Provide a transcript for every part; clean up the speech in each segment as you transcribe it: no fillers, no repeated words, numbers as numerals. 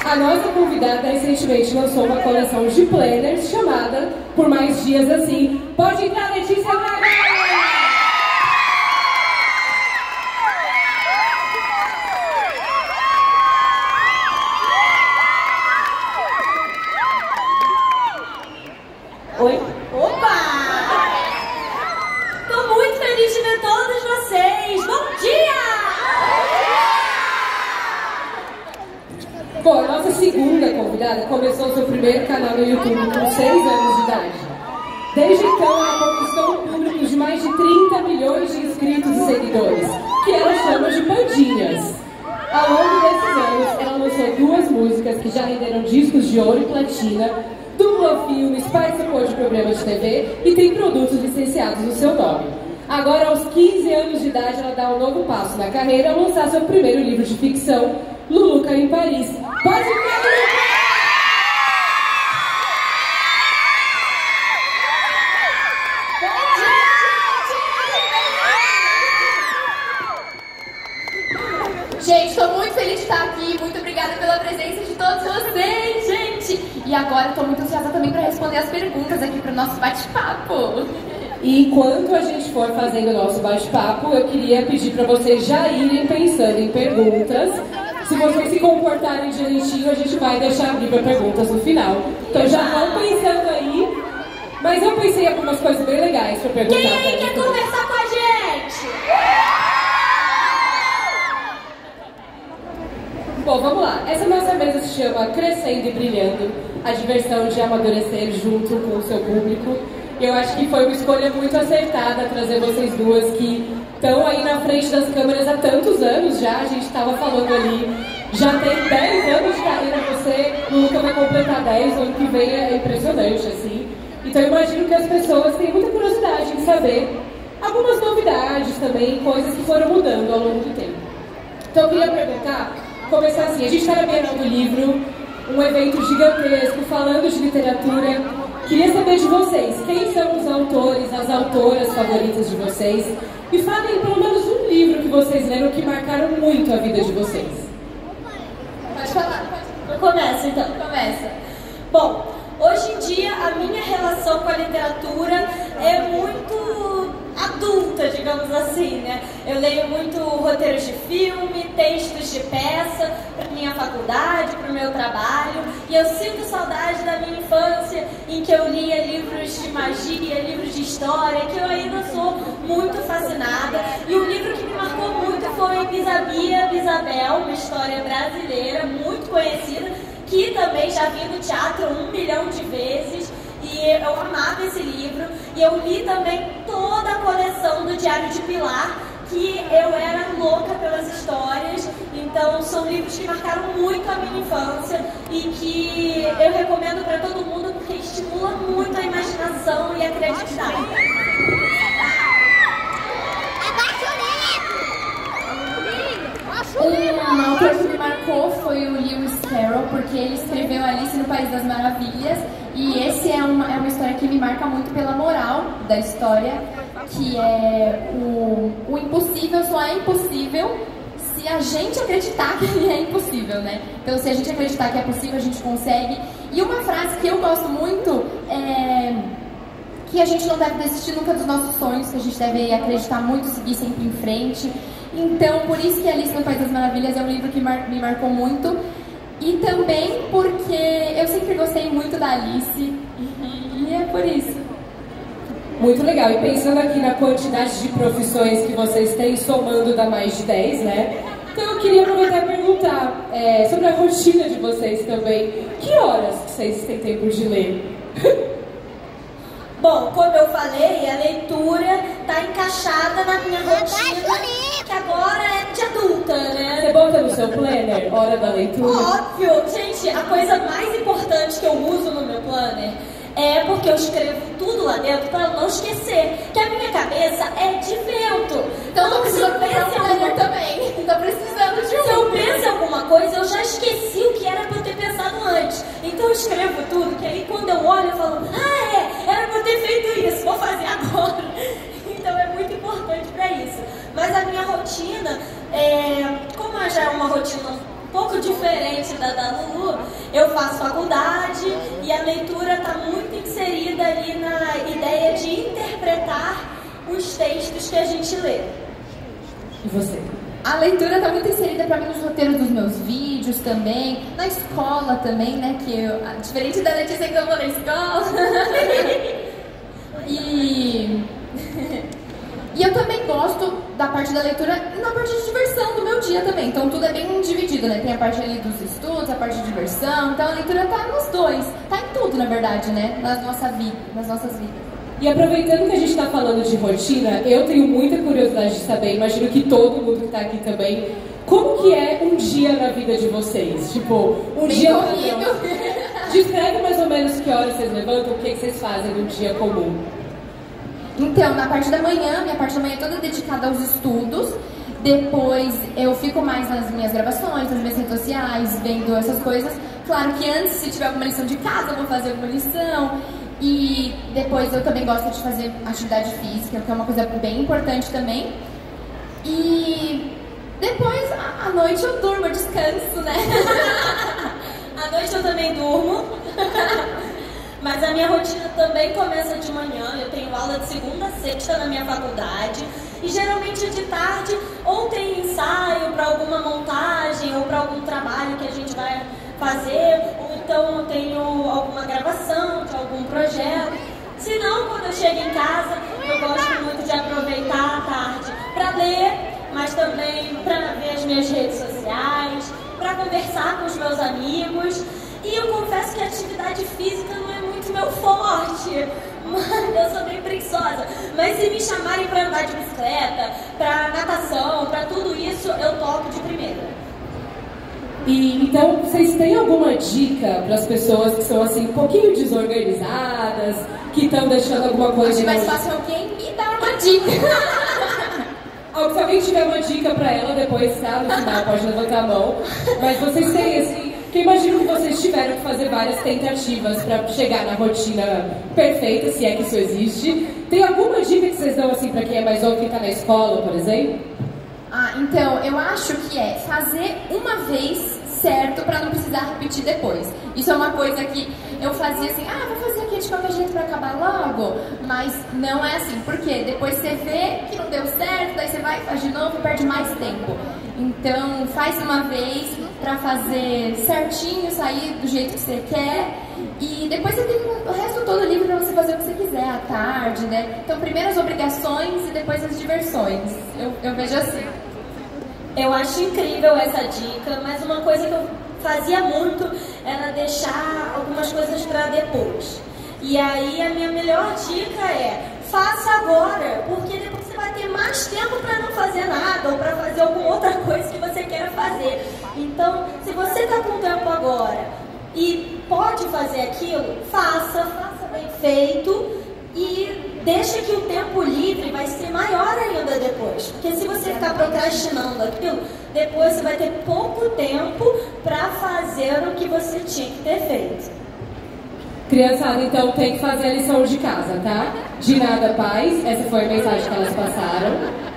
A nossa convidada recentemente lançou uma coleção de planners chamada Por Mais Dias Assim. Pode entrar, Letícia Braga! Oi? Opa! Tô muito feliz de ver todos vocês! Bom dia! Bom, a nossa segunda convidada começou seu primeiro canal no YouTube com 6 anos de idade. Desde então, ela conquistou um público de mais de 30 milhões de inscritos e seguidores, que ela chama de pandinhas. Ao longo desses anos, ela lançou 2 músicas que já renderam discos de ouro e platina, dublou filmes, participou de programas de TV e tem produtos licenciados no seu nome. Agora, aos 15 anos de idade, ela dá um novo passo na carreira ao lançar seu primeiro livro de ficção, Luluca em Paris. Pode ficar, Gente, estou muito feliz de estar aqui. Muito obrigada pela presença de todos vocês, gente. E agora estou muito ansiosa também para responder as perguntas aqui para o nosso bate-papo. E enquanto a gente for fazendo o nosso bate-papo, eu queria pedir para vocês já irem pensando em perguntas. Se vocês se comportarem direitinho, a gente vai deixar abrir para perguntas no final. Então já vão pensando aí. Mas eu pensei em algumas coisas bem legais para perguntar. Quem aí quer conversar com a gente? Bom, vamos lá. Essa nossa mesa se chama Crescendo e Brilhando, a diversão de amadurecer junto com o seu público. Eu acho que foi uma escolha muito acertada trazer vocês duas que estão aí na frente das câmeras há tantos anos já. A gente estava falando ali, já tem 10 anos de carreira, você nunca vai completar 10, o ano que vem é impressionante, assim. Então eu imagino que as pessoas têm muita curiosidade em saber algumas novidades também, coisas que foram mudando ao longo do tempo. Então eu queria perguntar, começar assim, a gente está na Bienal do Livro, um evento gigantesco, falando de literatura. Queria saber de vocês, quem são os autores, as autoras favoritas de vocês? E falem pelo menos um livro que vocês leram que marcaram muito a vida de vocês. Pode falar. Começa então. Começa. Bom, hoje em dia a minha relação com a literatura é muito adulta, digamos assim, né? Eu leio muito roteiros de filme, textos de peça para minha faculdade, para o meu trabalho, e eu sinto saudade da minha infância em que eu lia livros de magia, livros de história, que eu ainda sou muito fascinada. E um livro que me marcou muito foi Bisabia, Bisabel, uma história brasileira muito conhecida, que também já vi no teatro 1 milhão de vezes. E eu amava esse livro, e eu li também toda a coleção do Diário de Pilar, que eu era louca pelas histórias. Então são livros que marcaram muito a minha infância e que eu recomendo para todo mundo porque estimula muito a imaginação e a criatividade. Um autor que me marcou foi o Lewis Carroll, porque ele escreveu Alice no País das Maravilhas, e esse é uma história que me marca muito pela moral da história, que é o impossível só é impossível se a gente acreditar que ele é impossível, né? Então, se a gente acreditar que é possível, a gente consegue. E uma frase que eu gosto muito é que a gente não deve desistir nunca dos nossos sonhos, que a gente deve acreditar muito, seguir sempre em frente. Então, por isso que Alice no País das Maravilhas é um livro que me marcou muito. E também porque eu sempre gostei muito da Alice. E é por isso. Muito legal. E pensando aqui na quantidade de profissões que vocês têm, somando dá mais de 10, né? Então eu queria aproveitar e perguntar sobre a rotina de vocês também. Que horas que vocês têm tempo de ler? Bom, como eu falei, a leitura está encaixada na minha rotina, que agora é de adulta, né? Você bota no seu planner, hora da leitura? Óbvio! Gente, a coisa mais importante que eu uso no meu planner é porque eu escrevo tudo lá dentro para não esquecer, que a minha cabeça é de vento. Então não precisa comprar um planner também. Tô precisando de um. Se eu penso em alguma coisa, eu já esqueci o que era para eu ter pensado antes. Então eu escrevo tudo, que aí quando eu olho, eu falo, era para eu ter feito isso, vou fazer agora. Então é muito importante para isso. Mas a minha rotina, como já é uma rotina pouco diferente da Lulu, eu faço faculdade e a leitura está muito inserida ali na ideia de interpretar os textos que a gente lê. E você? A leitura está muito inserida para mim nos roteiros dos meus vídeos também, na escola também, né? Que eu, diferente da Letícia que eu vou na escola. E eu também gosto da parte da leitura e na parte de diversão do meu dia também. Então tudo é bem dividido, né? Tem a parte ali dos estudos, a parte de diversão. Então a leitura tá nos dois. Tá em tudo, na verdade, né? Nas nossas vidas. E aproveitando que a gente está falando de rotina, eu tenho muita curiosidade de saber, imagino que todo mundo que está aqui também, como que é um dia na vida de vocês? Tipo, um bem dia... corrido. Descreve mais ou menos que horas vocês levantam, o que vocês fazem num dia comum. Então, na parte da manhã, minha parte da manhã é toda dedicada aos estudos. Depois eu fico mais nas minhas gravações, nas minhas redes sociais, vendo essas coisas. Claro que antes, se tiver alguma lição de casa, eu vou fazer alguma lição. E depois eu também gosto de fazer atividade física, que é uma coisa bem importante também. E depois, à noite eu durmo, eu descanso, né? À noite eu também durmo. Mas a minha rotina também começa de manhã. Eu tenho aula de segunda a sexta na minha faculdade. E geralmente de tarde ou tem ensaio para alguma montagem ou para algum trabalho que a gente vai fazer, ou então eu tenho alguma gravação de algum projeto. Se não, quando eu chego em casa, eu gosto muito de aproveitar a tarde para ler, mas também para ver as minhas redes sociais, para conversar com os meus amigos. E eu confesso que a atividade física não é muito meu forte, eu sou bem preguiçosa. Mas se me chamarem para andar de bicicleta, para natação, para tudo isso, eu topo de primeira. E então, vocês têm alguma dica para as pessoas que são assim um pouquinho desorganizadas, que estão deixando alguma coisa? Acho mais fácil alguém me dar uma dica. Se alguém tiver uma dica para ela depois, tá? No final pode levantar a mão. Mas vocês têm assim, que eu imagino que vocês tiveram que fazer várias tentativas para chegar na rotina perfeita, se é que isso existe. Tem alguma dica que vocês dão assim para quem é mais novo, quem está na escola, por exemplo? Então, eu acho que é fazer uma vez certo para não precisar repetir depois. Isso é uma coisa que eu fazia assim, vou fazer aqui de qualquer jeito para acabar logo, mas não é assim, porque depois você vê que não deu certo, daí você vai, faz de novo e perde mais tempo. Então, faz uma vez para fazer certinho, sair do jeito que você quer, e depois você tem o resto todo livre para você fazer o que você quiser à tarde, né? Então, primeiro as obrigações e depois as diversões. Eu vejo assim. Eu acho incrível essa dica, mas uma coisa que eu fazia muito era deixar algumas coisas para depois. E aí a minha melhor dica é, faça agora, porque depois você vai ter mais tempo para não fazer nada ou para fazer alguma outra coisa que você queira fazer. Então, se você está com tempo agora e pode fazer aquilo, faça bem feito e deixa que o tempo livre vai ser maior ainda depois. Porque se você ficar procrastinando aquilo, depois você vai ter pouco tempo para fazer o que você tinha que ter feito. Criançada, então tem que fazer a lição de casa, tá? De nada, pais. Essa foi a mensagem que elas passaram.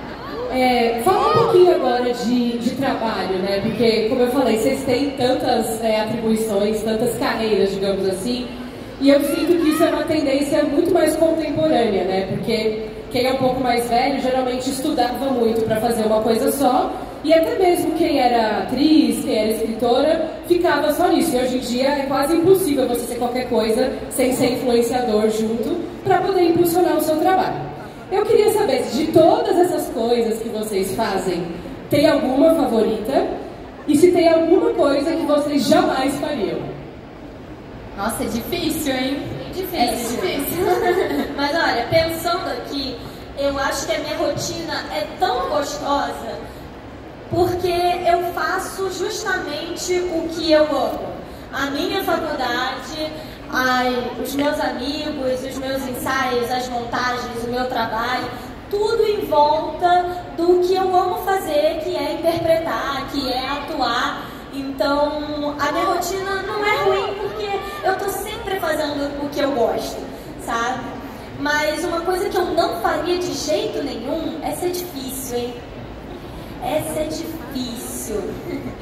Fala um pouquinho agora de trabalho, né? Porque, como eu falei, vocês têm tantas atribuições, tantas carreiras, digamos assim. E eu sinto que isso é uma tendência muito mais contemporânea, né? Porque quem é um pouco mais velho geralmente estudava muito para fazer uma coisa só. E até mesmo quem era atriz, quem era escritora, ficava só nisso. E hoje em dia é quase impossível você ser qualquer coisa sem ser influenciador junto para poder impulsionar o seu trabalho. Eu queria saber se de todas essas coisas que vocês fazem, tem alguma favorita? E se tem alguma coisa que vocês jamais fariam? Nossa, é difícil, hein? Difícil. É difícil. Mas olha, pensando aqui, eu acho que a minha rotina é tão gostosa porque eu faço justamente o que eu amo. A minha faculdade, os meus amigos, os meus ensaios, as montagens, o meu trabalho, tudo em volta do que eu amo fazer, que é interpretar, que é atuar. Então, a minha rotina não é ruim porque eu tô sempre fazendo o que eu gosto, sabe? Mas uma coisa que eu não faria de jeito nenhum, essa é difícil, hein? Essa é difícil.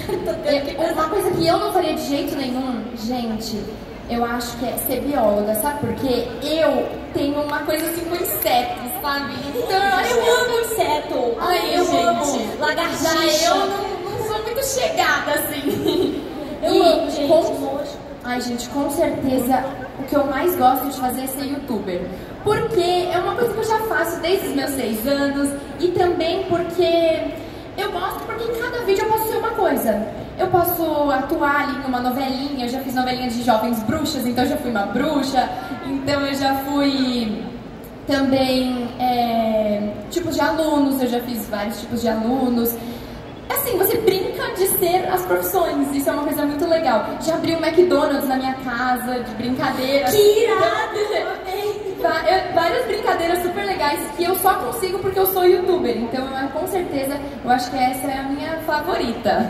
Uma coisa que eu não faria de jeito nenhum, gente, eu acho que é ser bióloga, sabe? Porque eu tenho uma coisa assim com insetos, sabe? Então eu amo inseto. Ai, eu amo. Lagartixa. Eu não sou muito chegada, assim. Eu amo, gente. Ai, gente, com certeza o que eu mais gosto de fazer é ser youtuber. Porque é uma coisa que eu já faço desde os meus 6 anos. E também porque eu gosto, porque em cada vídeo eu posso ser uma coisa. Eu posso atuar ali numa novelinha. Eu já fiz novelinha de jovens bruxas, então eu já fui uma bruxa. Então eu já fui também tipos de alunos. Eu já fiz vários tipos de alunos. Assim, você brinca de ser as profissões, isso é uma coisa muito legal. Já abri um McDonald's na minha casa, de brincadeira. Que irado! Várias brincadeiras super legais que eu só consigo porque eu sou youtuber. Então, com certeza, eu acho que essa é a minha favorita.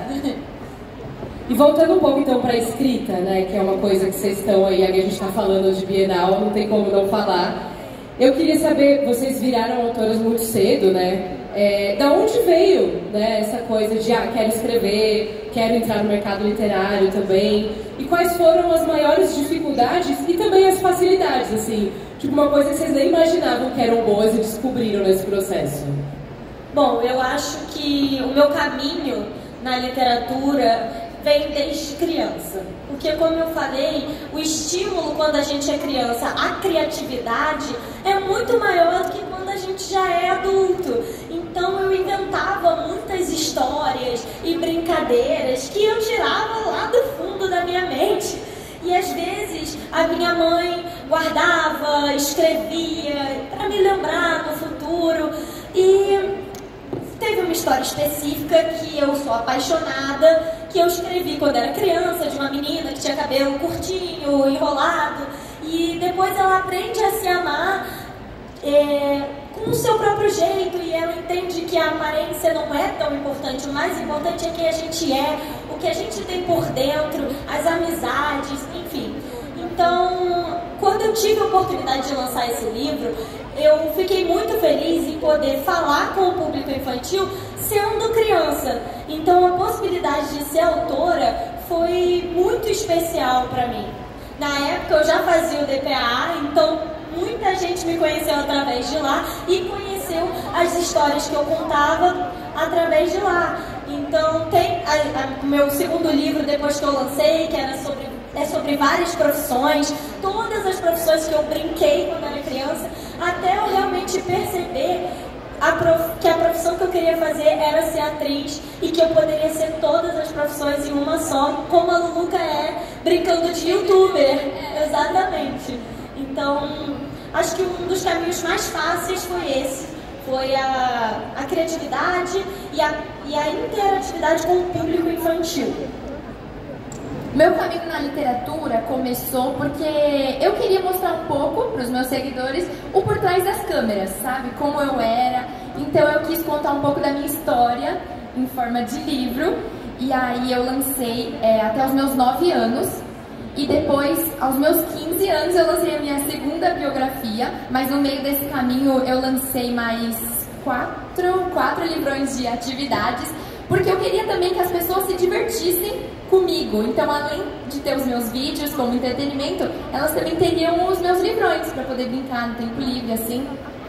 E voltando um pouco então para a escrita, né, que é uma coisa que vocês estão aí, a gente está falando de Bienal, não tem como não falar. Eu queria saber, vocês viraram autoras muito cedo, né? Da onde veio, né, essa coisa de quero escrever, quero entrar no mercado literário também? E quais foram as maiores dificuldades e também as facilidades, assim? Tipo, uma coisa que vocês nem imaginavam que eram boas e descobriram nesse processo. Bom, eu acho que o meu caminho na literatura vem desde criança. Porque, como eu falei, o estímulo quando a gente é criança, a criatividade, é muito maior do que quando a gente já é adulto. Então eu inventava muitas histórias e brincadeiras que eu tirava lá do fundo da minha mente. E às vezes a minha mãe guardava, escrevia para me lembrar no futuro. E teve uma história específica que eu sou apaixonada, que eu escrevi quando era criança, de uma menina que tinha cabelo curtinho, enrolado, e depois ela aprende a se amar com o seu próprio jeito, e ela entende que a aparência não é tão importante, o mais importante é quem a gente é, o que a gente tem por dentro, as amizades, enfim. Então, quando eu tive a oportunidade de lançar esse livro, eu fiquei muito feliz em poder falar com o público infantil sendo criança. Então, a possibilidade de ser autora foi muito especial para mim. Na época, eu já fazia o DPA, então muita gente me conheceu através de lá e conheceu as histórias que eu contava através de lá. Então, tem o meu segundo livro, depois que eu lancei, que era sobre várias profissões, todas as profissões que eu brinquei quando era criança, até eu realmente perceber que a profissão que eu queria fazer era ser atriz e que eu poderia ser todas as profissões em uma só, como a Luluca é, brincando de youtuber. Exatamente. Então, acho que um dos caminhos mais fáceis foi esse. Foi a criatividade e a interatividade com o público infantil. Meu caminho na literatura começou porque eu queria mostrar um pouco para os meus seguidores o por trás das câmeras, sabe? Como eu era. Então eu quis contar um pouco da minha história em forma de livro. E aí eu lancei até os meus 9 anos. E depois, aos meus 15 anos, eu lancei a minha segunda biografia. Mas no meio desse caminho eu lancei mais quatro livrões de atividades. Porque eu queria também que as pessoas se divertissem comigo. Então, além de ter os meus vídeos como entretenimento, elas também teriam os meus livrões para poder brincar no tempo livre, assim.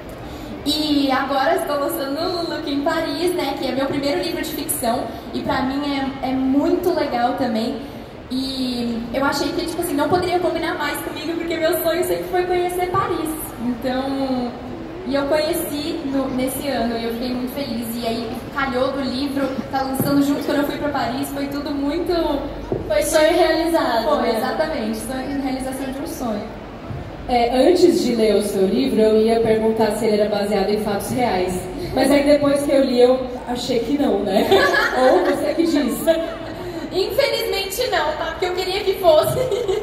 E agora estou lançando o Luluca em Paris, né, que é meu primeiro livro de ficção. E pra mim é muito legal também. E eu achei que, tipo assim, não poderia combinar mais comigo, porque meu sonho sempre foi conhecer Paris. Então... E eu conheci nesse ano e eu fiquei muito feliz. E aí calhou do livro, tá lançando junto quando eu fui pra Paris, foi tudo muito... Foi sonho realizado. Foi, né? Exatamente, realização de um sonho. Antes de ler o seu livro, eu ia perguntar se ele era baseado em fatos reais. Mas aí depois que eu li, eu achei que não, né? Ou você que diz. Infelizmente não, tá? Porque eu queria que fosse.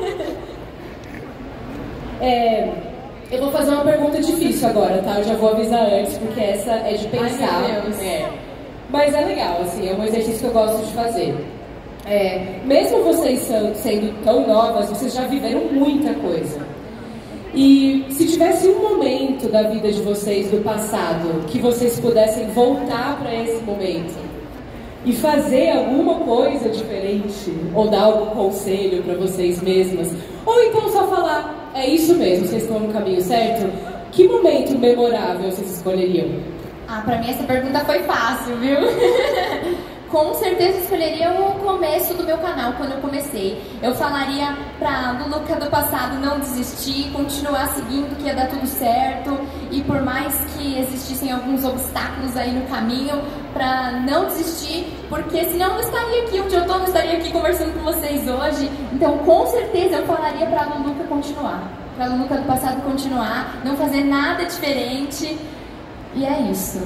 Eu vou fazer uma pergunta difícil agora, tá? Eu já vou avisar antes, porque essa é de pensar. Ai, meu Deus. Mas é legal, assim, é um exercício que eu gosto de fazer. Mesmo vocês sendo tão novas, vocês já viveram muita coisa. E se tivesse um momento da vida de vocês, do passado, que vocês pudessem voltar para esse momento, e fazer alguma coisa diferente, ou dar algum conselho para vocês mesmas, ou então só falar, é isso mesmo, vocês estão no caminho certo, que momento memorável vocês escolheriam? Ah, pra mim essa pergunta foi fácil, viu? Com certeza escolheria o começo do meu canal, quando eu comecei. Eu falaria pra Luluca do passado não desistir, continuar seguindo que ia dar tudo certo. E por mais que existissem alguns obstáculos aí no caminho, pra não desistir, porque senão eu não estaria aqui onde eu tô, não estaria aqui conversando com vocês hoje. Então com certeza eu falaria pra Luluca continuar. Pra Luluca do passado continuar, não fazer nada diferente. E é isso.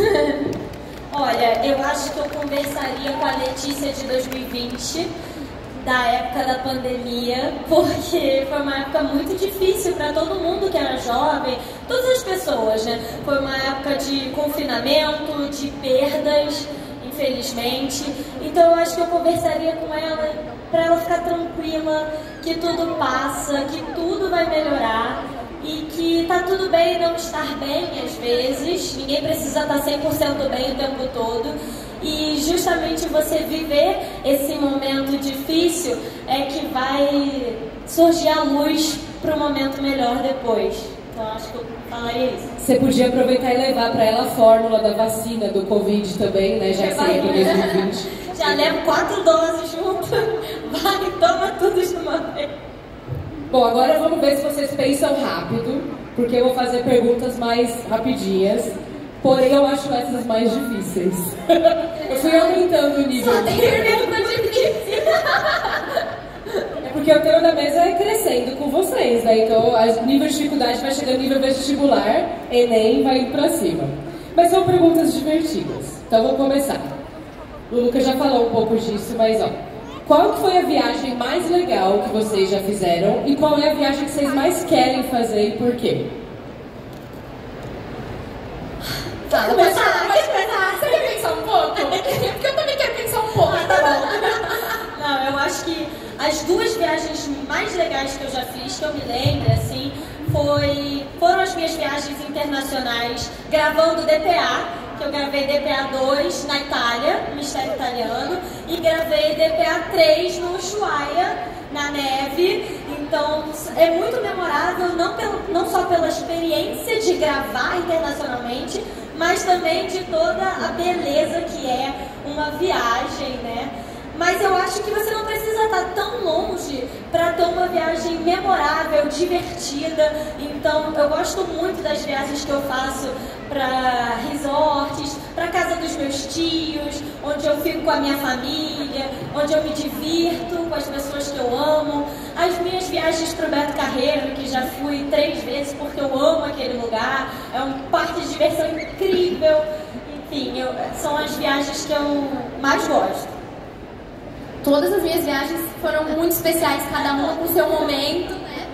Olha, eu acho que eu conversaria com a Letícia de 2020, da época da pandemia, porque foi uma época muito difícil para todo mundo que era jovem, todas as pessoas, né? Foi uma época de confinamento, de perdas, infelizmente. Então eu acho que eu conversaria com ela para ela ficar tranquila, que tudo passa, que tudo vai melhorar. E que tá tudo bem não estar bem às vezes, ninguém precisa estar 100% bem o tempo todo. E justamente você viver esse momento difícil é que vai surgir a luz para um momento melhor depois. Então acho que eu falaria isso. Você podia aproveitar e levar para ela a fórmula da vacina do Covid também, né? Já que seria para 2020. Já levo 4 doses junto, vai, toma tudo de uma vez. Bom, agora vamos ver se vocês pensam rápido, porque eu vou fazer perguntas mais rapidinhas, porém eu acho essas mais difíceis. Eu fui aumentando o nível. Só tem pergunta difícil. É porque o tema da mesa é crescendo com vocês, né? Então o nível de dificuldade vai chegando no nível vestibular, Enem vai indo pra cima. Mas são perguntas divertidas, então vou começar. O Lucas já falou um pouco disso, mas ó. Qual foi a viagem mais legal que vocês já fizeram e qual é a viagem que vocês mais querem fazer e por quê? Fala, pode começar. Você quer pensar um pouco? Porque eu também quero pensar um pouco. Tá bom. Não, eu acho que as 2 viagens mais legais que eu já fiz, que eu me lembro, assim, foram as minhas viagens internacionais gravando DPA. Que eu gravei DPA 2 na Itália, Mistério Italiano, e gravei DPA 3 no Ushuaia, na neve. Então é muito memorável, não só pela experiência de gravar internacionalmente, mas também de toda a beleza que é uma viagem, né? Mas eu acho que você não precisa estar tão longe para ter uma viagem memorável, divertida. Então eu gosto muito das viagens que eu faço para resorts, para casa dos meus tios, onde eu fico com a minha família, onde eu me divirto com as pessoas que eu amo. As minhas viagens para o Beto Carreiro, que já fui 3 vezes porque eu amo aquele lugar, é um parque de diversão incrível. Enfim, são as viagens que eu mais gosto. Todas as minhas viagens foram muito especiais, cada uma com seu momento, né?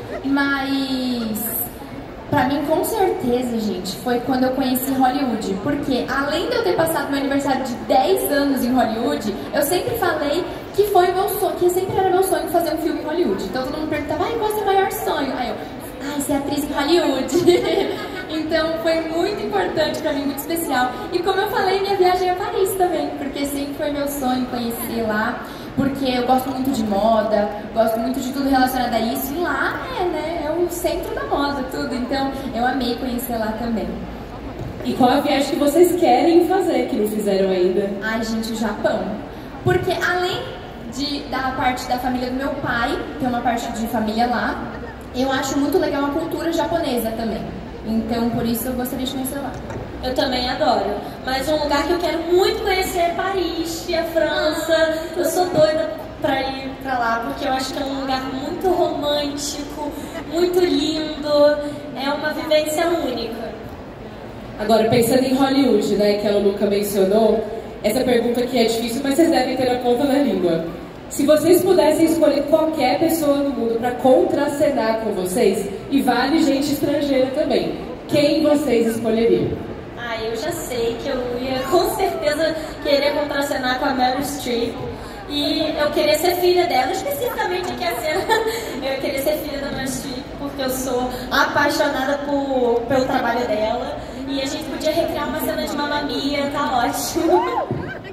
Mas pra mim, com certeza, gente, foi quando eu conheci Hollywood. Porque além de eu ter passado meu aniversário de 10 anos em Hollywood, eu sempre falei que foi meu sonho, que sempre era meu sonho fazer um filme em Hollywood. Então todo mundo perguntava, qual é o seu maior sonho? Aí eu, ser atriz em Hollywood. Então foi muito importante pra mim, muito especial. E como eu falei, minha viagem a Paris também, porque sempre foi meu sonho conhecer lá, porque eu gosto muito de moda, gosto muito de tudo relacionado a isso, e lá é o centro da moda, tudo. Então eu amei conhecer lá também. E qual a viagem que vocês querem fazer, que não fizeram ainda? Ai, gente, o Japão. Porque além da parte da família do meu pai, tem uma parte de família lá, eu acho muito legal a cultura japonesa também. Então, por isso, eu gostaria de conhecer lá. Eu também adoro. Mas um lugar que eu quero muito conhecer é Paris e a França. Eu sou doida pra ir pra lá, porque eu acho que é um lugar muito romântico, muito lindo. É uma vivência única. Agora, pensando em Hollywood, né, que a Luca mencionou, essa pergunta aqui é difícil, mas vocês devem ter na ponta da língua. Se vocês pudessem escolher qualquer pessoa no mundo para contracenar com vocês, e vale gente estrangeira também, quem vocês escolheriam? Eu já sei que eu ia com certeza querer contracenar com a Meryl Streep. E eu queria ser filha dela, especificamente aqui a cena. Eu queria ser filha da Meryl Streep, porque eu sou apaixonada pelo trabalho dela. E a gente podia recriar uma cena de Mamma Mia, tá ótimo. Que legal.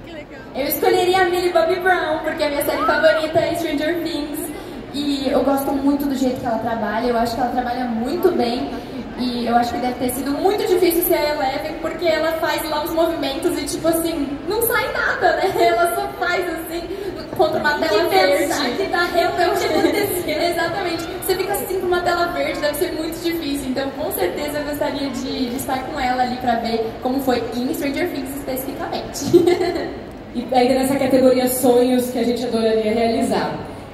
Eu escolheria a Millie Bobby Brown, porque a minha série favorita é Stranger Things. E eu gosto muito do jeito que ela trabalha, eu acho que ela trabalha muito bem. E eu acho que deve ter sido muito difícil ser a Eleven, porque ela faz lá os movimentos e tipo assim, não sai nada, né? Ela só faz assim, contra uma tela verde. Que tá realmente acontecendo. Exatamente. Você fica assim com uma tela verde, deve ser muito difícil. Então com certeza eu gostaria de estar com ela ali pra ver como foi em Stranger Things especificamente. E ainda nessa categoria sonhos que a gente adoraria realizar.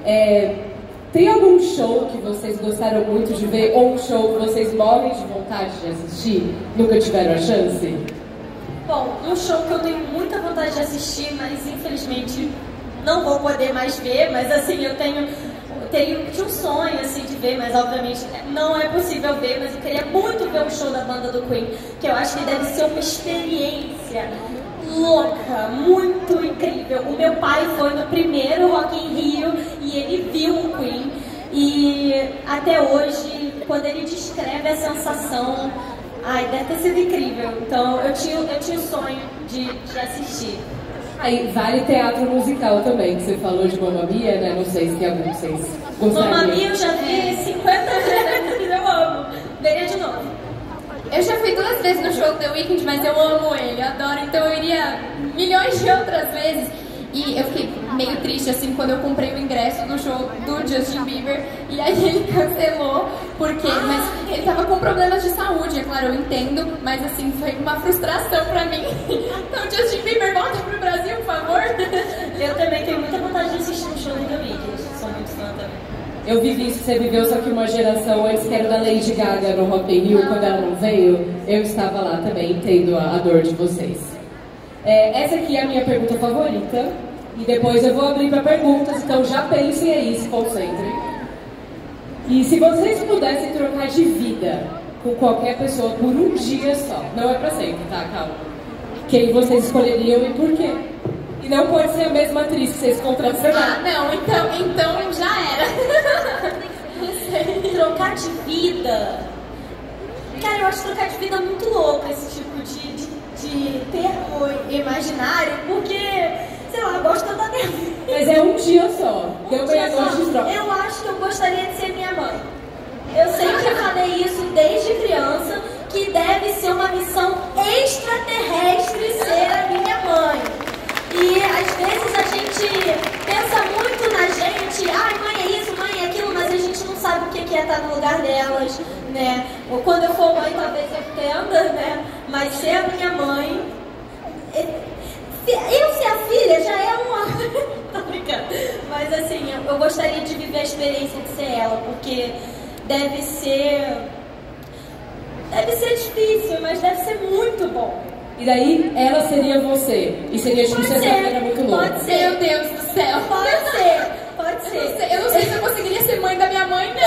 Tem algum show que vocês gostaram muito de ver ou um show que vocês morrem de vontade de assistir? Nunca tiveram a chance? Bom, um show que eu tenho muita vontade de assistir, mas infelizmente não vou poder mais ver, mas assim, eu tinha um sonho assim de ver, mas obviamente não é possível ver, mas eu queria muito ver um show da banda do Queen, que eu acho que deve ser uma experiência louca, muito incrível. O meu pai foi no primeiro Rock in Rio e ele viu o Queen, e até hoje, quando ele descreve a sensação, deve ter sido incrível. Então eu tinha o sonho de assistir. Aí vale teatro musical também, que você falou de Mamma Mia, né? Não sei se algum de vocês gostariam. Mamma Mia eu já vi 50 vezes, eu amo. Veria de novo. Eu já fui 2 vezes no show do The Weeknd, mas eu amo ele, eu adoro, então eu iria milhões de outras vezes. E eu fiquei meio triste, assim, quando eu comprei o ingresso do show do Justin Bieber, e aí ele cancelou, mas ele tava com problemas de saúde, é claro, eu entendo, mas assim, foi uma frustração pra mim. Então, Justin Bieber, volta pro Brasil, por favor. Eu também tenho muita vontade de assistir um show do The Weeknd, sou muito fã também. Eu vivi isso que você viveu, só que uma geração antes, que era da Lady Gaga no Rock in Rio, quando ela não veio, eu estava lá também, entendo a dor de vocês. Essa aqui é a minha pergunta favorita, e depois eu vou abrir para perguntas, então já pensem aí, se concentrem. E se vocês pudessem trocar de vida com qualquer pessoa por um dia só, não é para sempre, tá? Calma. Quem vocês escolheriam e por quê? E não pode ser a mesma atriz que vocês contracenaram. Não, então já era. Não sei. Trocar de vida. Cara, eu acho trocar de vida muito louco esse tipo de termo imaginário, porque, sei lá, eu gosto da minha vida. Mas é um dia só. Deu meia-noite de troca. Eu acho que eu gostaria de ser minha mãe. Eu sempre falei isso desde criança, que deve ser uma missão extraterrestre ser a minha mãe. E às vezes a gente pensa muito na gente, mãe é isso, mãe é aquilo, mas a gente não sabe o que é estar no lugar delas, né? Ou quando eu for mãe, talvez eu entenda, né? Mas ser a minha mãe, eu ser a filha já é uma... Tô brincando. Mas assim, eu gostaria de viver a experiência de ser ela, porque deve ser difícil, mas deve ser muito bom. E daí, ela seria você. E seria tipo, você era muito louca. Pode ser. Meu Deus do céu. Pode ser. Eu não sei se eu conseguiria ser mãe da minha mãe,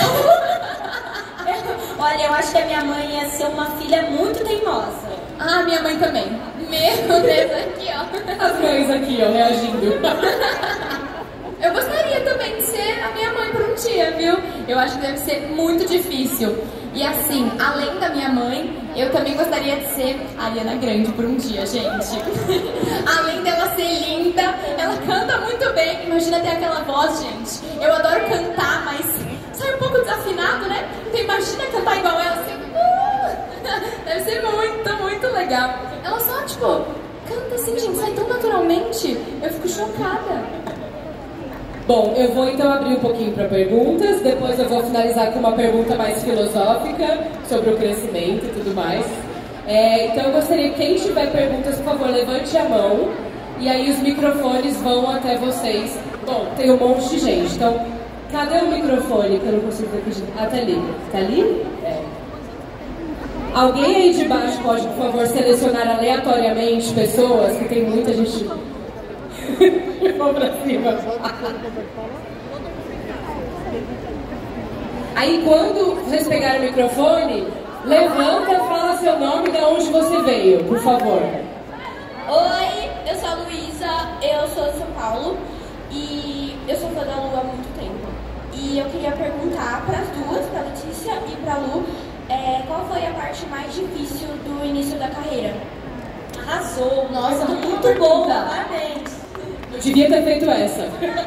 não. Olha, eu acho que a minha mãe ia ser uma filha muito teimosa. Minha mãe também. Meu Deus, aqui, ó. As mães aqui, ó, reagindo. Eu gostaria também de ser a minha mãe por um dia, viu? Eu acho que deve ser muito difícil. E assim, além da minha mãe, eu também gostaria de ser a Ariana Grande por um dia, gente. Além dela ser linda, ela canta muito bem. Imagina ter aquela voz, gente. Eu adoro cantar, mas sai um pouco desafinado, né? Então imagina cantar igual ela, assim. Deve ser muito, muito legal. Ela só, tipo, canta assim, gente, sai tão naturalmente. Eu fico chocada. Bom, eu vou então abrir um pouquinho para perguntas, depois eu vou finalizar com uma pergunta mais filosófica sobre o crescimento e tudo mais. Então eu gostaria que quem tiver perguntas, por favor, levante a mão e aí os microfones vão até vocês. Bom, tem um monte de gente, então cadê o microfone que eu não consigo ver aqui? Tá ali. Tá ali? Alguém aí de baixo pode, por favor, selecionar aleatoriamente pessoas, que tem muita gente... Vamos pra cima. Aí quando vocês pegarem o microfone, levanta, fala seu nome e de onde você veio, por favor. Oi, eu sou a Luísa, eu sou de São Paulo e eu sou fã da Lu há muito tempo. E eu queria perguntar para as duas, para a Letícia e para a Lu, qual foi a parte mais difícil do início da carreira? Arrasou! Nossa, muito bom, parabéns! Devia ter feito essa.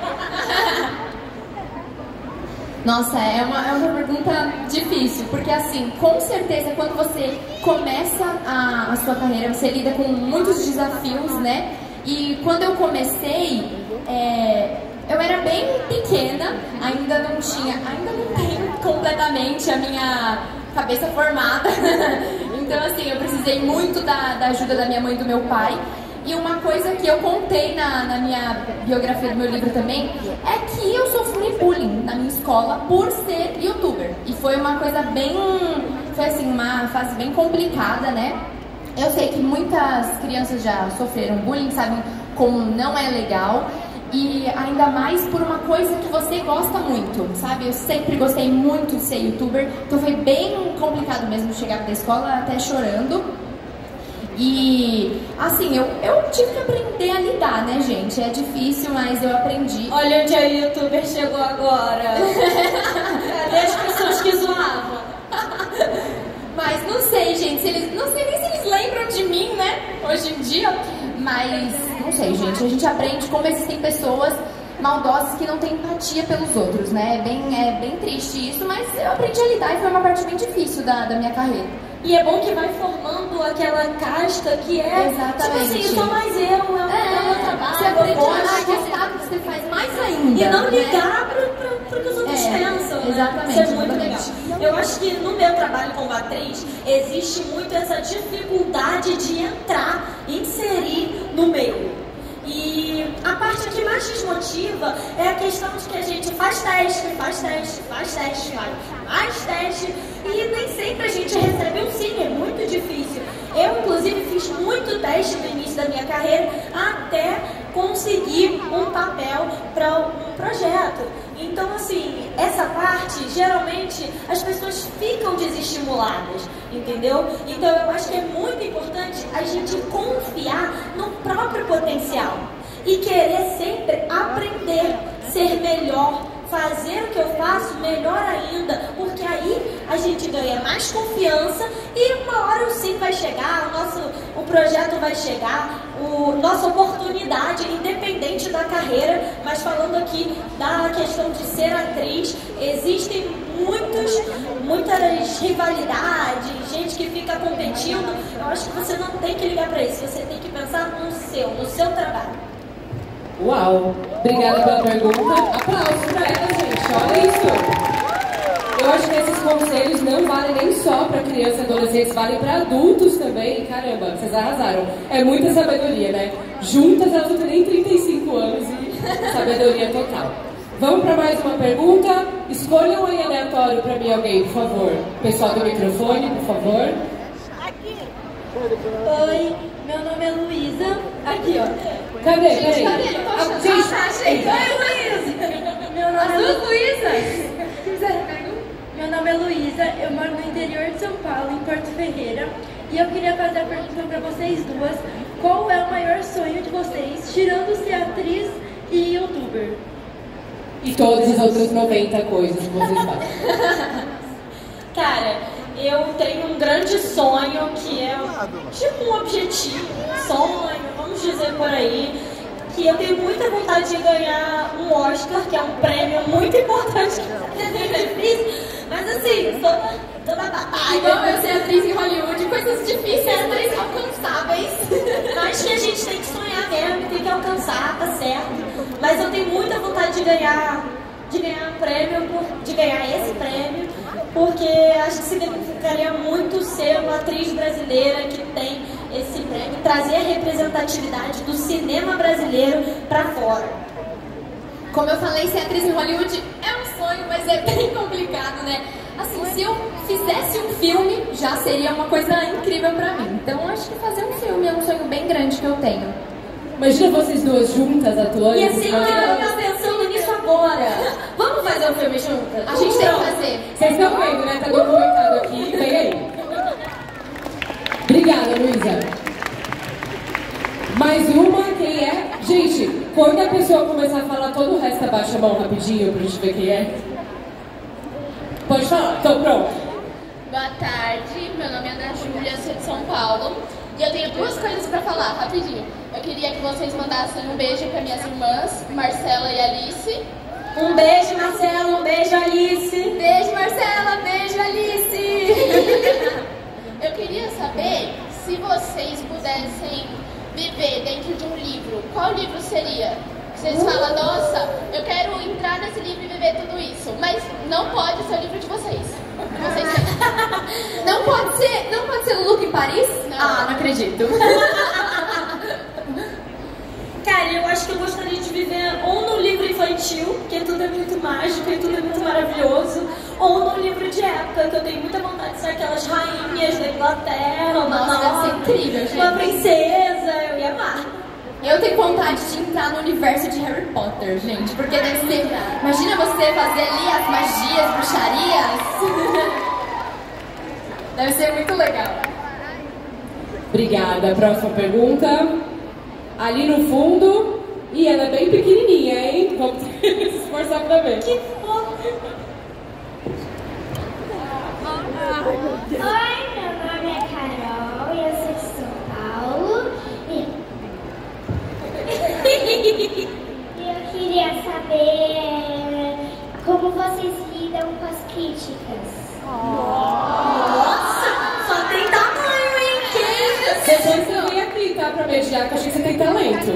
Nossa, é uma pergunta difícil, porque assim, com certeza quando você começa a sua carreira, você lida com muitos desafios, né? E quando eu comecei, eu era bem pequena, ainda não tenho completamente a minha cabeça formada. Então assim, eu precisei muito da ajuda da minha mãe e do meu pai. E uma coisa que eu contei na minha biografia do meu livro também é que eu sofri bullying na minha escola por ser youtuber. E foi uma coisa foi assim, uma fase bem complicada, né? Eu sei que muitas crianças já sofreram bullying, sabem como não é legal. E ainda mais por uma coisa que você gosta muito, sabe? Eu sempre gostei muito de ser youtuber, então foi bem complicado mesmo chegar da escola até chorando. E, assim, eu tive que aprender a lidar, né, gente? É difícil, mas eu aprendi. Olha onde a youtuber chegou agora. Cadê as pessoas que zoavam? Mas não sei, gente, não sei nem se eles lembram de mim, né, hoje em dia. Mas, não sei, gente, a gente aprende como existem pessoas maldosas que não têm empatia pelos outros, né? É bem triste isso, mas eu aprendi a lidar e foi uma parte bem difícil da minha carreira. E é bom que vai formando aquela casta que é... Exatamente. Tipo assim, sou mais eu, é o meu trabalho. Você aprende a gostar do que você faz mais ainda. E não né? ligar pro que os outros pensam. Exatamente. Isso é muito legal. Exatamente. Eu acho que no meu trabalho como atriz, existe muito essa dificuldade de entrar, inserir no meio. E a parte que mais desmotiva é a questão de que a gente faz teste, e nem sempre a gente recebe um sim, é muito difícil. Eu, inclusive, fiz muito teste no início da minha carreira até conseguir um papel para um projeto. Então, assim, essa parte, geralmente, as pessoas ficam desestimuladas, entendeu? Então, eu acho que é muito importante a gente confiar no próprio potencial e querer sempre aprender, ser melhor, fazer o que eu faço melhor ainda, porque aí a gente ganha mais confiança e uma hora o sim vai chegar, o projeto vai chegar, nossa oportunidade, independente da carreira. Mas falando aqui da questão de ser atriz, existem muitas rivalidades, gente que fica competindo. Eu acho que você não tem que ligar para isso, você tem que pensar no seu trabalho. Uau! Obrigada pela pergunta. Aplausos pra ela, gente. Olha isso. Eu acho que esses conselhos não valem nem só para crianças e adolescentes, valem para adultos também. Caramba, vocês arrasaram. É muita sabedoria, né? Juntas elas não têm nem 35 anos e sabedoria total. Vamos para mais uma pergunta. Escolham aí aleatório para mim alguém, por favor. Pessoal do microfone, por favor. Oi, meu nome é Luísa. Aqui, ó. Cadê? Gente, Peraí. cadê? Eu tô achando. Gente. Oi, Luísa. As duas Luísas. Meu nome é Luísa, eu moro no interior de São Paulo, em Porto Ferreira. E eu queria fazer a pergunta para vocês duas. Qual é o maior sonho de vocês, tirando ser atriz e youtuber? E todas as outras 90 coisas que vocês fazem. Cara, eu tenho um grande sonho que é tipo um objetivo, um sonho, vamos dizer por aí, que eu tenho muita vontade de ganhar um Oscar, que é um prêmio muito importante, é difícil, mas assim, toda batalha. Igual eu ser atriz em Hollywood, coisas difíceis, mas alcançáveis. Mas que a gente tem que sonhar mesmo, tem que alcançar, tá certo. Mas eu tenho muita vontade de ganhar um prêmio, de ganhar esse prêmio, porque acho que significaria muito ser uma atriz brasileira que tem esse prêmio, trazer a representatividade do cinema brasileiro pra fora. Como eu falei, ser atriz em Hollywood é um sonho, mas é bem complicado, né? Assim, se eu fizesse um filme, já seria uma coisa incrível pra mim. Então, acho que fazer um filme é um sonho bem grande que eu tenho. Imagina vocês duas juntas atuando. E assim, eu tô pensando nisso agora. Vamos fazer um filme juntas? A gente tem que fazer. Vocês estão vendo, né? Tá documentado aqui. Vem aí. Obrigada, Luísa. Mais uma, quem é? Gente, quando a pessoa começar a falar, todo o resto abaixa a mão rapidinho pra gente ver quem é. Pode falar, tô pronto. Boa tarde, meu nome é Ana Júlia, sou de São Paulo. E eu tenho duas coisas pra falar, rapidinho. Eu queria que vocês mandassem um beijo pra minhas irmãs, Marcela e Alice. Um beijo, Marcela, um beijo, Alice. Beijo, Marcela, beijo, Alice. Eu queria saber se vocês pudessem viver dentro de um livro, qual livro seria? Vocês falam, nossa, eu quero entrar nesse livro e viver tudo isso, mas não pode ser o livro de vocês. Não pode ser Luluca em Paris? Não. Ah, não acredito. Cara, eu acho que eu gostaria de viver ou no livro infantil, porque tudo é muito mágico e tudo é muito maravilhoso, ou no livro de época, que eu tenho muita vontade de ser aquelas rainhas da Inglaterra, Nossa, deve ser incrível, gente. uma princesa, eu ia amar. Eu tenho vontade de entrar no universo de Harry Potter, gente, porque deve ser... Imagina você fazer ali as magias, bruxarias. Deve ser muito legal. Obrigada. Próxima pergunta. Ali no fundo, e ela é bem pequenininha, hein? Vamos se esforçar pra ver. Que fofo! Oi, meu nome é Carol e eu sou de São Paulo. E eu queria saber como vocês lidam com as críticas. Nossa, só tem tamanho, hein? Que isso? Depois você vem aqui, tá? Pra mediar, que eu achei que você tem talento.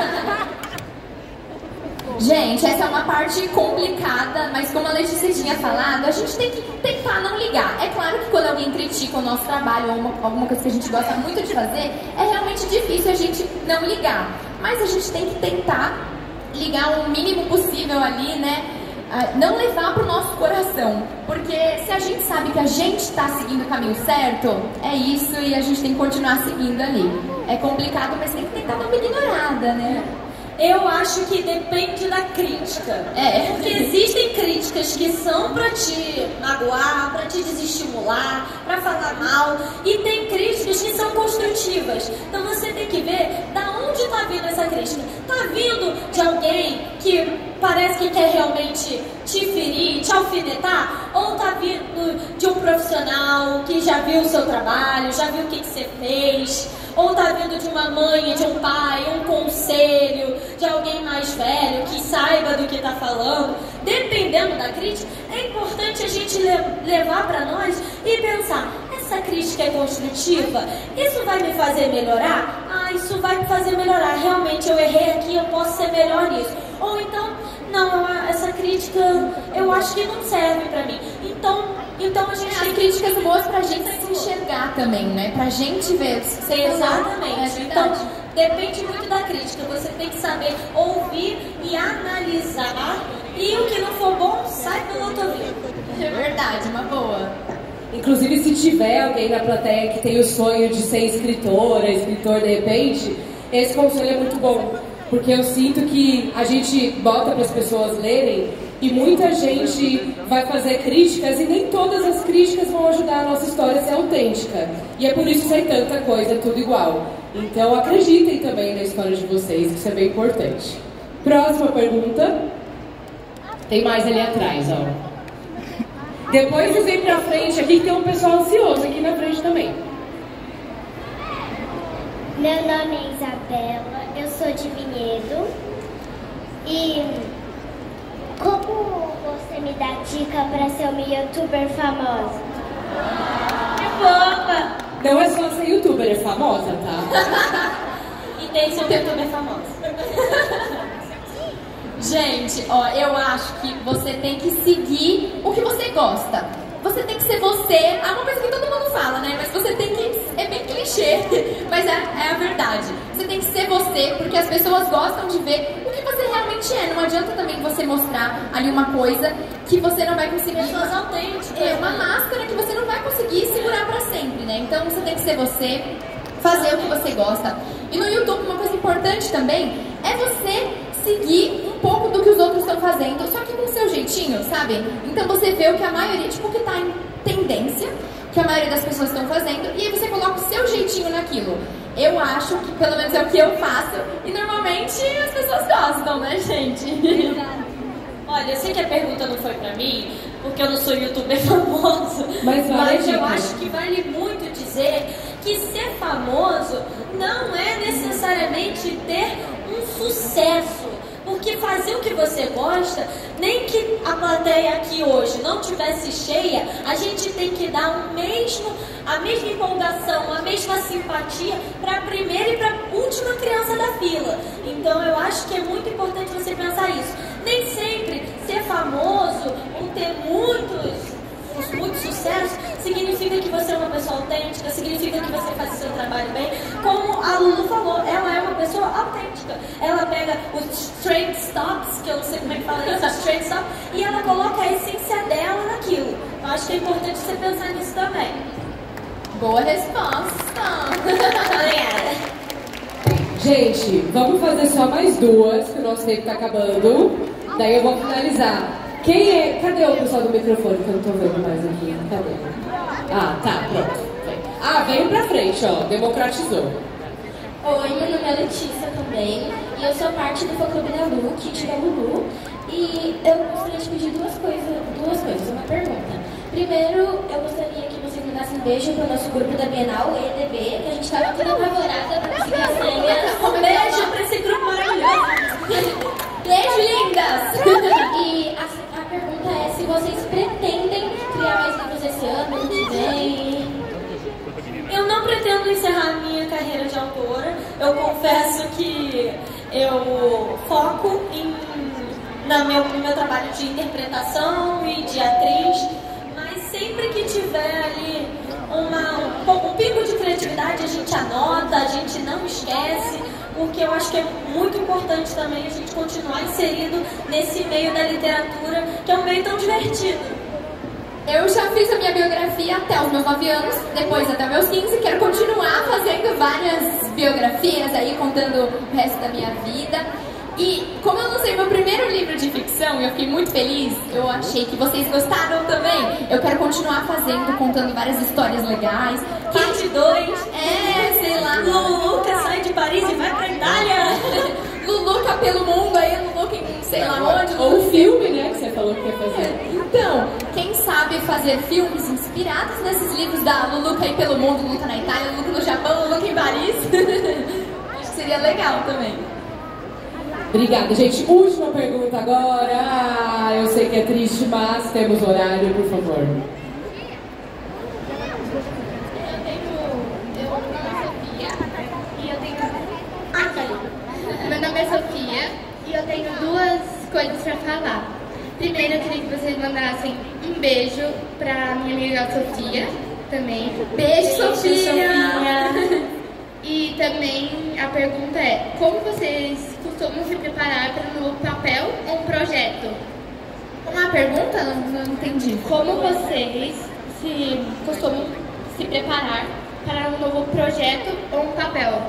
Gente, essa é uma parte complicada, mas como a Letícia tinha falado, a gente tem que tentar não ligar. É claro que quando alguém critica o nosso trabalho ou alguma coisa que a gente gosta muito de fazer, é realmente difícil a gente não ligar. Mas a gente tem que tentar ligar o mínimo possível ali, né? Não levar pro nosso coração. Porque se a gente sabe que a gente está seguindo o caminho certo, é isso e a gente tem que continuar seguindo ali. É complicado, mas tem que tentar dar uma ignorada, né? Eu acho que depende da crítica. Porque existem críticas que são pra te magoar, pra te desestimular, pra falar mal. E tem críticas que são construtivas. Então você tem que ver da onde tá vindo essa crítica. Tá vindo de alguém que parece que quer realmente te ferir, te alfinetar? Ou tá vindo de um profissional que já viu o seu trabalho, já viu o que você fez? Ou tá vindo de uma mãe, de um pai, um conselho, de alguém mais velho que saiba do que tá falando? Dependendo da crítica, é importante a gente levar para nós e pensar: essa crítica é construtiva? Isso vai me fazer melhorar? Ah, isso vai me fazer melhorar. Realmente eu errei aqui, eu posso ser melhor nisso. Ou então, não, essa crítica eu acho que não serve para mim. Então a gente tem críticas boas pra gente se enxergar também, né? Pra gente ver. Exatamente. Então, depende muito da crítica. Você tem que saber ouvir e analisar. E o que não for bom, sai pelo outro ouvido. É verdade, uma boa. Inclusive, se tiver alguém na plateia que tem o sonho de ser escritor de repente, esse conselho é muito bom. Porque eu sinto que a gente bota para as pessoas lerem e muita gente vai fazer críticas e nem todas as críticas vão ajudar a nossa história a ser autêntica. E é por isso que sai tanta coisa, tudo igual. Então acreditem também na história de vocês, isso é bem importante. Próxima pergunta. Tem mais ali atrás, ó. Depois vocês vêm pra frente aqui, que tem um pessoal ansioso aqui na frente também. Meu nome é Isabela, eu sou de Vinhedo. E como você me dá dica para ser uma youtuber famosa? Que fofa! Não é só ser youtuber, é famosa, tá? E tem que ser youtuber famosa. Gente, ó, eu acho que você tem que seguir o que você gosta. Você tem que ser você. É uma coisa que todo mundo fala, né? Mas você tem que... É bem clichê, mas é a verdade. Você tem que ser você, porque as pessoas gostam de ver o que você realmente é. Não adianta também você mostrar ali uma coisa que você não vai conseguir... Pessoas autênticas. É uma máscara que você não vai conseguir segurar pra sempre, né? Então você tem que ser você, fazer o que você gosta. E no YouTube, uma coisa importante também é você seguir um pouco do que os outros estão fazendo, só que com o seu jeitinho, sabe? Então você vê o que a maioria, tipo, o que tá em tendência, que a maioria das pessoas estão fazendo, e aí você coloca o seu jeitinho naquilo. Eu acho que, pelo menos é o que eu faço, e normalmente as pessoas gostam, né, gente? Olha, eu sei que a pergunta não foi pra mim, porque eu não sou youtuber famoso, Mas eu acho que vale muito dizer que ser famoso não é necessariamente ter um sucesso. Porque fazer o que você gosta, nem que a plateia aqui hoje não tivesse cheia, a gente tem que dar a mesma empolgação, a mesma simpatia para a primeira e para a última criança da fila. Então eu acho que é muito importante você pensar isso. Nem sempre ser famoso ou ter muito sucesso significa que você é uma pessoa autêntica, significa que você faz o seu trabalho bem. Como a Lulu falou, ela é uma pessoa autêntica. Ela pega os trade stops, que eu não sei como é que fala isso, os trade stops, e ela coloca a essência dela naquilo. Eu acho que é importante você pensar nisso também. Boa resposta! Obrigada. Gente, vamos fazer só mais duas, que o nosso tempo tá acabando. Daí eu vou finalizar. Quem é? Cadê o pessoal do microfone que eu não tô vendo mais aqui? Cadê? Ah, tá, pronto. Ah, veio pra frente, ó. Democratizou. Oi, meu nome é Letícia também. E eu sou parte do fã-clube da Lu, Kit da Lulu. E eu gostaria de pedir duas coisas, uma pergunta. Primeiro, eu gostaria que vocês mandassem um beijo pro nosso grupo da Bienal, o EDB, que a gente tava toda apavorada pra conseguir as senhas. Um beijo pra esse grupo maravilhoso. Beijo, lindas! E a pergunta é se vocês pretendem criar mais livros esse ano que vem. Eu não pretendo encerrar minha carreira de autora. Eu confesso que eu foco no meu trabalho de interpretação e de atriz, mas sempre que tiver ali um pingo de criatividade, a gente anota, a gente não esquece, porque eu acho que é muito importante também a gente continuar inserido nesse meio da literatura, que é um meio tão divertido. Eu já fiz a minha biografia até os meus 9 anos, depois até meus 15, quero continuar fazendo várias biografias aí, contando o resto da minha vida. E como eu lancei meu primeiro livro de ficção e eu fiquei muito feliz, eu achei que vocês gostaram também. Eu quero continuar fazendo, contando várias histórias legais. Parte 2. Sei lá. Luluca sai de Paris e vai pra Itália. Luluca pelo mundo, aí Luluca em sei lá onde. Ou um filme, né, que você falou que ia fazer. Então, quem sabe fazer filmes inspirados nesses livros da Luluca aí pelo mundo, Luluca na Itália, Luluca no Japão, Luluca em Paris. Acho que seria legal também. Obrigada, gente. Última pergunta agora. Ah, eu sei que é triste, mas temos horário, por favor. Meu nome é Sofia e eu tenho duas coisas pra falar. Primeiro, eu queria que vocês mandassem um beijo pra minha amiga Sofia também. Beijo, Sofia! E também a pergunta é: como vocês costumam se preparar para um novo papel ou um projeto? Uma pergunta? Não entendi. Como vocês costumam se preparar para um novo projeto ou um papel?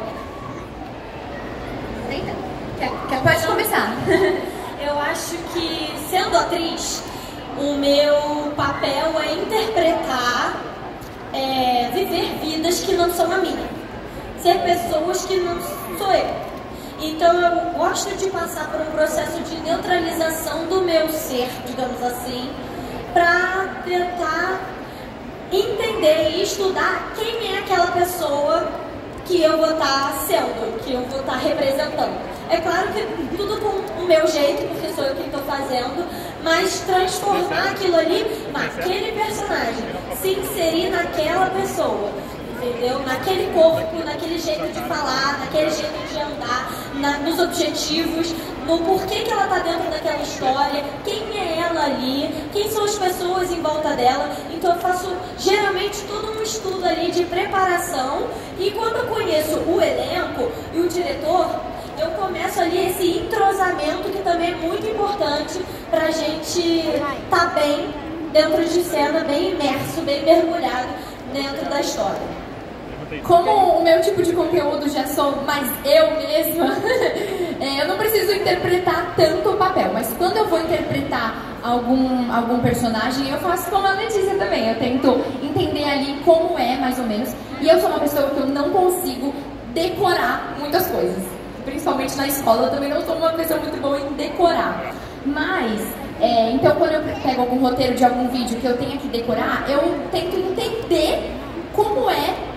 Pode começar. Eu acho que, sendo atriz, o meu papel é interpretar, viver vidas que não são a minha. Ser pessoas que não sou eu. Então eu gosto de passar por um processo de neutralização do meu ser, digamos assim, para tentar entender e estudar quem é aquela pessoa que eu vou estar sendo, que eu vou estar representando. É claro que tudo com o meu jeito, porque sou eu quem estou fazendo, mas transformar aquilo ali naquele personagem, se inserir naquela pessoa, entendeu? Naquele corpo, naquele jeito de falar, naquele jeito de andar, nos objetivos, no porquê que ela está dentro daquela história, quem é ela ali, quem são as pessoas em volta dela. Então eu faço geralmente todo um estudo ali de preparação, e quando eu conheço o elenco e o diretor, eu começo ali esse entrosamento, que também é muito importante para a gente estar bem dentro de cena, bem imerso, bem mergulhado dentro da história. Como o meu tipo de conteúdo já sou mais eu mesma, eu não preciso interpretar tanto o papel, mas quando eu vou interpretar algum personagem, eu faço como a Letícia também. Eu tento entender ali como é, mais ou menos, e eu sou uma pessoa que eu não consigo decorar muitas coisas. Principalmente na escola, eu também não sou uma pessoa muito boa em decorar. Mas, então quando eu pego algum roteiro de algum vídeo que eu tenha que decorar, eu tento entender como é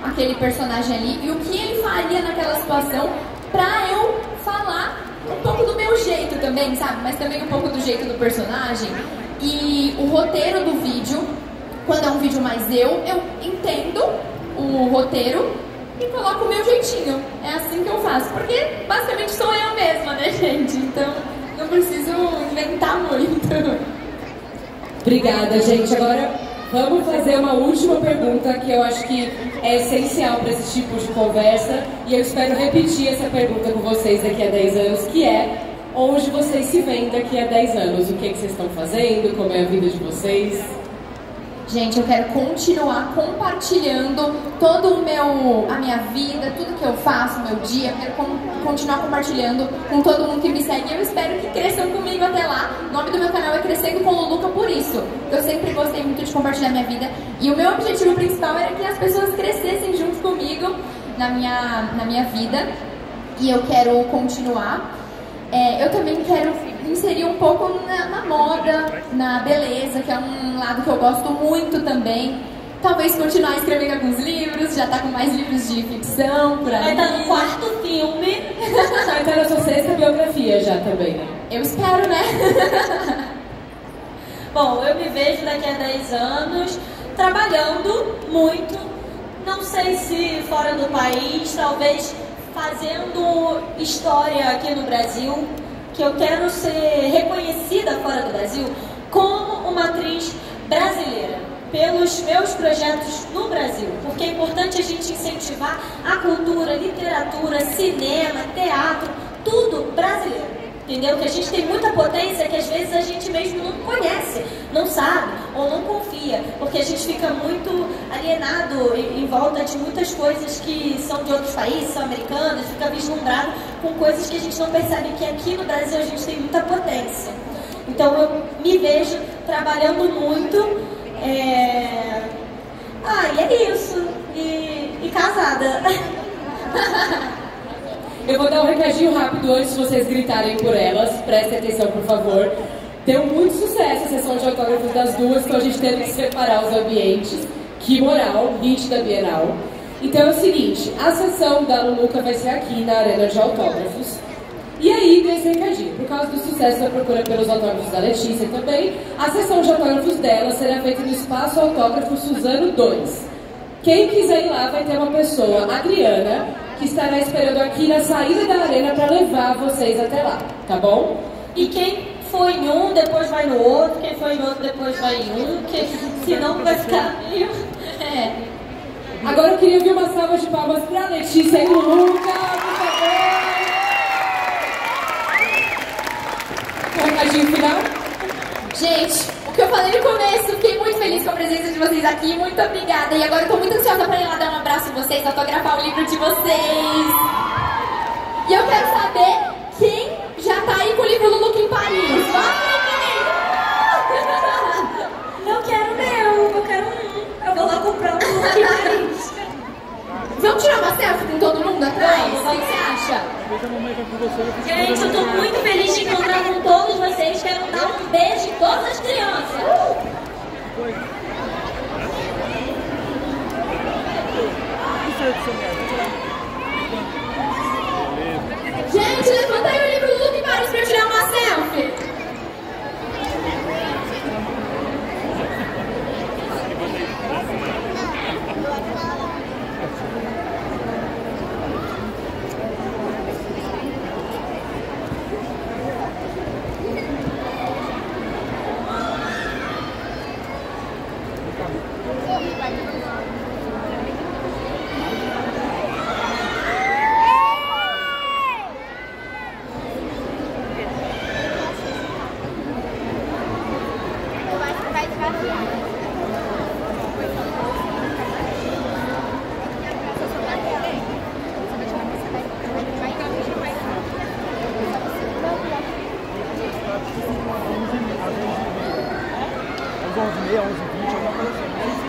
aquele personagem ali e o que ele faria naquela situação pra eu falar um pouco do meu jeito também, sabe? Mas também um pouco do jeito do personagem. E o roteiro do vídeo, quando é um vídeo mais eu entendo o roteiro e coloco o meu jeitinho. É assim que eu faço, porque basicamente sou eu mesma, né, gente? Então não preciso inventar muito. Obrigada, gente. Agora vamos fazer uma última pergunta que eu acho que é essencial para esse tipo de conversa e eu espero repetir essa pergunta com vocês daqui a 10 anos, que é: onde vocês se veem daqui a 10 anos? O que vocês estão fazendo? Como é a vida de vocês? Gente, eu quero continuar compartilhando a minha vida, tudo que eu faço, meu dia. Eu quero continuar compartilhando com todo mundo que me segue. Eu espero que cresçam comigo até lá. O nome do meu canal é Crescendo com Luluca por isso. Eu sempre gostei muito de compartilhar minha vida. E o meu objetivo principal era que as pessoas crescessem junto comigo na minha vida. E eu quero continuar. Eu também quero inserir um pouco na moda, na beleza, que é um lado que eu gosto muito também. Talvez continuar escrevendo alguns livros, já tá com mais livros de ficção por aí. Vai estar no 4º filme. Vai estar na sua 6ª biografia já também, né? Eu espero, né? Bom, eu me vejo daqui a 10 anos trabalhando muito, não sei se fora do país, talvez fazendo história aqui no Brasil, que eu quero ser reconhecida fora do Brasil como uma atriz brasileira, pelos meus projetos no Brasil, porque é importante a gente incentivar a cultura, literatura, cinema, teatro, tudo brasileiro. Entendeu? Que a gente tem muita potência que às vezes a gente mesmo não conhece, não sabe ou não confia, porque a gente fica muito alienado em volta de muitas coisas que são de outros países, são americanas, fica vislumbrado com coisas que a gente não percebe que aqui no Brasil a gente tem muita potência. Então eu me vejo trabalhando muito, e é isso, e casada. Eu vou dar um recadinho rápido antes de vocês gritarem por elas. Prestem atenção, por favor. Deu muito sucesso a sessão de autógrafos das duas, então a gente teve que separar os ambientes. Que moral, hit da Bienal. Então é o seguinte, a sessão da Luluca vai ser aqui na Arena de Autógrafos. E aí, desse recadinho, por causa do sucesso da procura pelos autógrafos da Letícia também, a sessão de autógrafos dela será feita no Espaço Autógrafo Suzano 2. Quem quiser ir lá vai ter uma pessoa, a Adriana, que estará esperando aqui na saída da arena para levar vocês até lá, tá bom? E quem foi em um, depois vai no outro, quem foi em outro, depois vai em um, que senão vai ficar meio... Agora eu queria ouvir uma salva de palmas para Letícia e Luluca, por favor! Um recadinho final? Gente, o que eu falei no começo, fiquei muito feliz com a presença de vocês aqui, muito obrigada. E agora eu tô muito ansiosa pra ir lá dar um abraço em vocês, autografar o livro de vocês. E eu quero saber quem já tá aí com o livro Luluca em Paris. Eu quero meu, eu quero um. Eu vou lá comprar um Luluca em Paris. Vamos tirar uma selfie com todo mundo atrás? O que você acha? Gente, eu tô muito feliz de encontrar com todos vocês. Quero dar um beijo em todas as crianças. Gente, levanta aí o livro Luluca em Paris pra eu tirar uma selfie. Às 11h30, 11h20, alguma coisa assim.